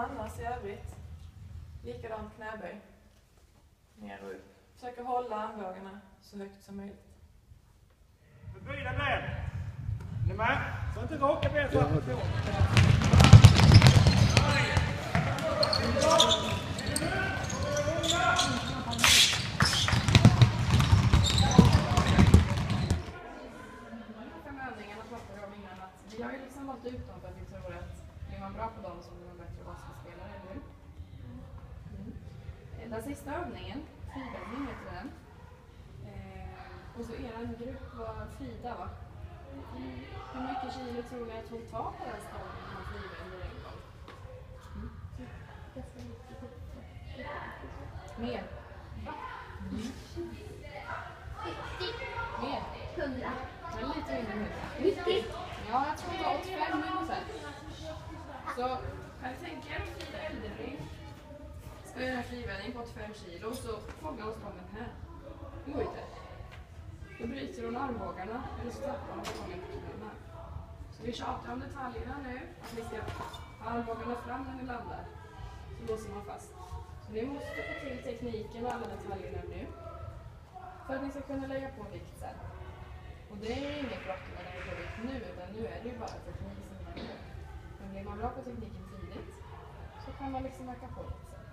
annars i övrigt. Likadant knäböj. Ner och upp. Försöker hålla armbågarna så högt som möjligt. Böjda ben. Är ni med? Så inte raka ben så att det står. Vi har ju liksom valt ut dem för att vi tror att är man bra på dem så blir man bättre basketspelare, eller hur? Den sista övningen, fribäddning heter den. Och så er grupp var Frida, va? Hur mycket kilo tror ni att hon tar på den stången när man fribänder en gång? Mer? Va? Mer? 100. Men lite mindre. 90. Ja, jag tror det var 85 ungefär. Så kan ni tänka er Frida Elderling ska göra en fribäddning på 85 kilo så fångar hon stången här. Det går inte. Då bryter hon armbågarna eller så tappar hon stången på knäna. Så vi tjatar om detaljerna nu. Att ni ska ha armbågarna fram när ni landar. Så låser man fast. Så ni måste få till tekniken och alla detaljerna nu. För att ni ska kunna lägga på vikt sen. Och det är inget bråttom när det går ut nu, utan nu är det ju bara teknik som man gör. Men blir man bra på tekniken tidigt så kan man liksom öka på lite sen.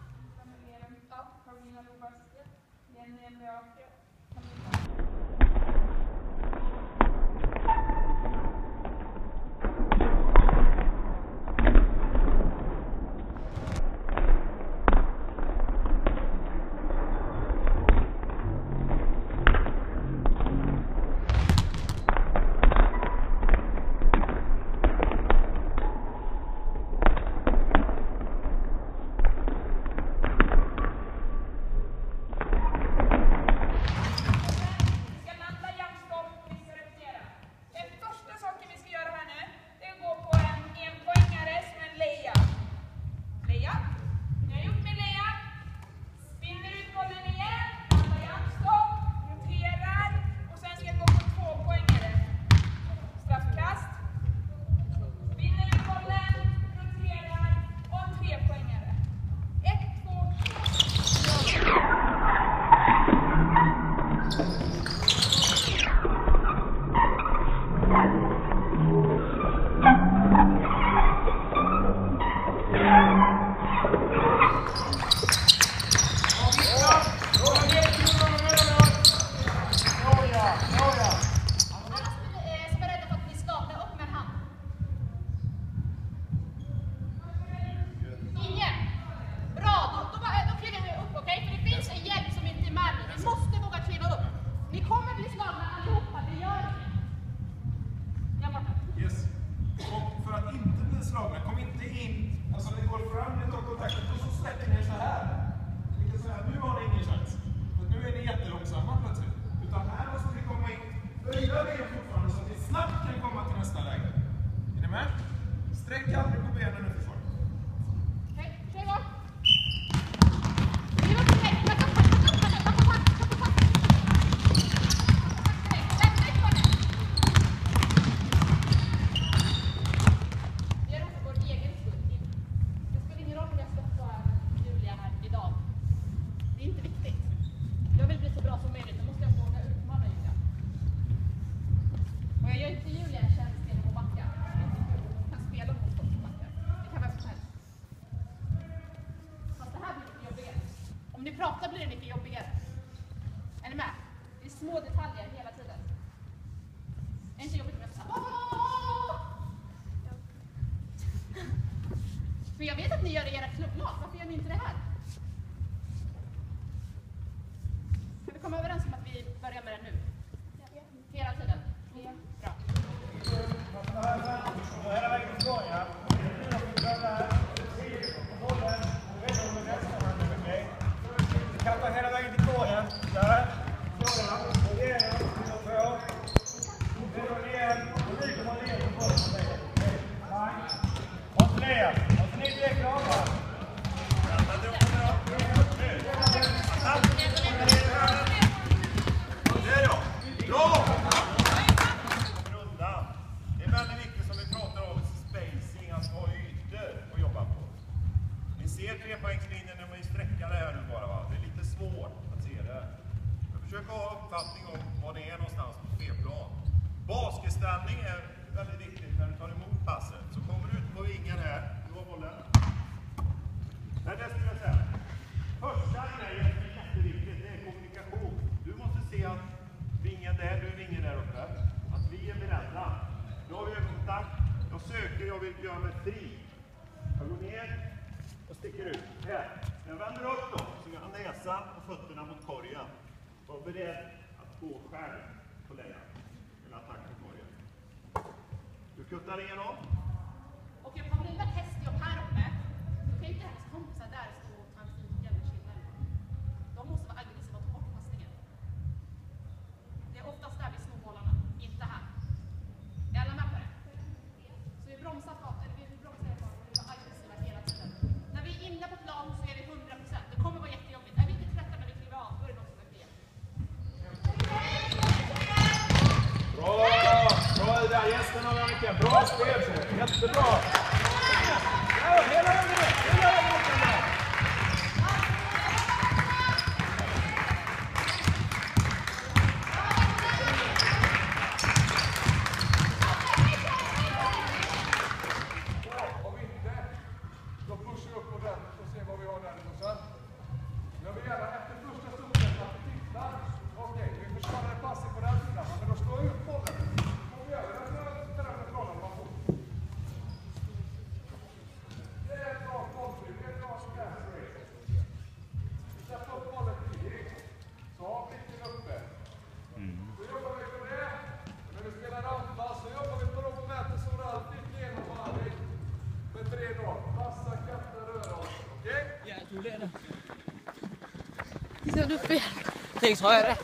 Prata blir det mycket jobbigare. Är ni med? Det är små detaljer hela tiden. Det är inte jobbigt med att för jag vet att ni gör det i era klubblag. Varför gör ni inte det här? Ska vi komma överens om att vi börjar med det nu? Hela tiden? Ja. Bra. Kan ta hela vägen till korgen. Där. Och igenom. Och två. Och igen. Och vi kommer ner på korgen. Och fler. Och så ni är klara. Det är jag. Bra! Runda. Det är väldigt viktigt som vi pratar om. ser trepoängslinjen när man är sträckade här nu bara, va? Det är lite svårt att se det. Jag försöker ha uppfattning om var det är någonstans på spelplan. Basketställning är väldigt viktigt när du tar emot passet. Så kommer du ut på vingen här, du har bollen. Nej, det skulle jag säga. Första grejen som är jätteviktigt, det är kommunikation. Du måste se att vingen där, du är vingen där uppe. Att vi är beredda. Nu har vi ögonkontakt. Jag söker, jag vill göra mig fri. Jag går ner och sticker ut. Här. Jag vänder upp då, så jag har näsan och fötterna mot korgen. Var beredd att gå själv på lejan. Eller attack på korgen. Du kuttar igenom. Och jag kommer in med hästjobb här uppe. Då kan inte hennes kompisar där stå och ta en fin jävla. De måste vara aggressiva och ta bort passningen. Det är oftast där vi snor bollarna, inte här. Är alla med på det? Så vi bromsar på, eller vi bromsar på och vi var aggressiva hela tiden. När vi är inne på plan så är vi 100%. Det kommer vara jättejobbigt. Är vi inte trötta när vi kliver av, då är det något som är fel. Bra! Bra det där, gästerna och Annika. Bra spel! Jättebra! Ja, hela ögonen! Hela ögonen! Om inte, då pushar vi upp ordentligt och ser vad vi har där och sen. Jag vill gärna efter första stunden att vi tittar. Okej, vi försvarar passet på den sidan, men då slår vi upp bollen. Och vi gör det för den planen man får. Det är ett bra bolltryck, det är ett bra spelare. Släpp upp bollen tidigt. Så har blicken uppe. Då jobbar vi på det. När vi spelar anfall så jobbar vi på de mäter som alltid genomvarning. Med 3-0. Passa, katta, röra oss. Okej? Ja, jeg tror det er det. Så du fel. Tänk så har jag rätt.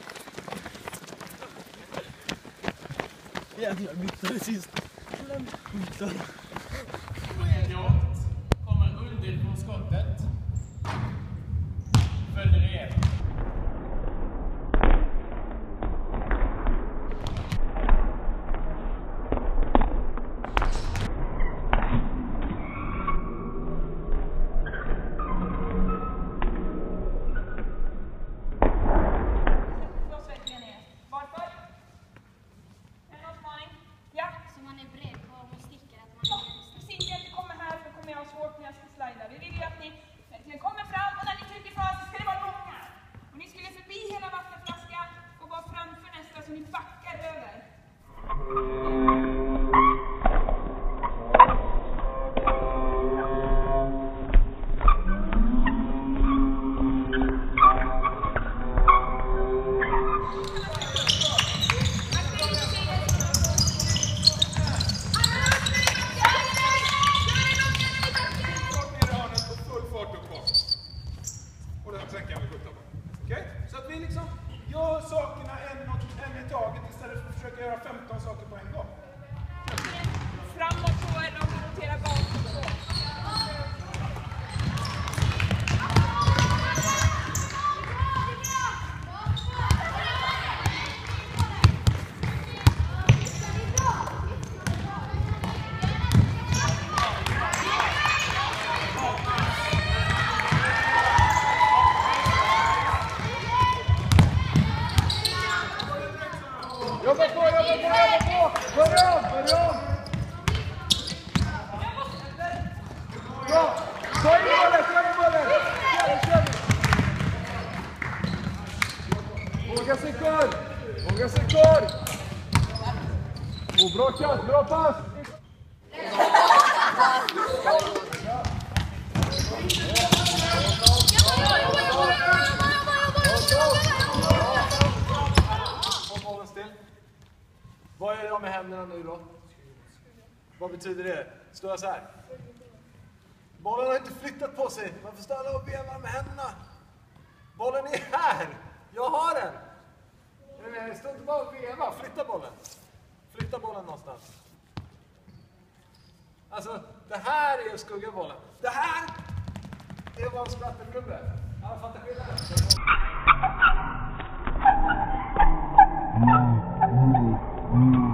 Jävlar, bytte sist. Jakt kommer underifrån skottet. Följer det igen. Slåss verkligen ner. Varför? En utmaning? Ja. Så man är beredd på om man sticker att man Ja, är precis. Att ni kommer här för kommer jag ha svårt när jag ska slida. Vi vill ju att ni verkligen kommer fram och när ni trycker fram så ska det vara långa. Och ni skulle förbi hela vattenflaskan och vara framför nästa så ni backar över. Så att vi liksom gör sakerna en i taget istället för att försöka göra 15 saker på en gång. Framåt så eller om vi roterar bakåt så. Jobba på, jobba på, jobba på! Börja om, börja om! Bra! Ta in bollen, ta in bollen! Kör vi! Våga sig kvar! Våga sig kvar! Och bra kast, bra pass! Bollen still. Vad gör jag med händerna nu då? Vad betyder det? Står jag så här? Bollen har inte flyttat på sig. Man får stanna och veva med händerna. Bollen är här. Jag har den. Stå inte bara och veva. Flytta bollen. Flytta bollen någonstans. Alltså, det här är skuggabollen. Det här är vad en sprattelgubbe. Alla fattar skillnaden.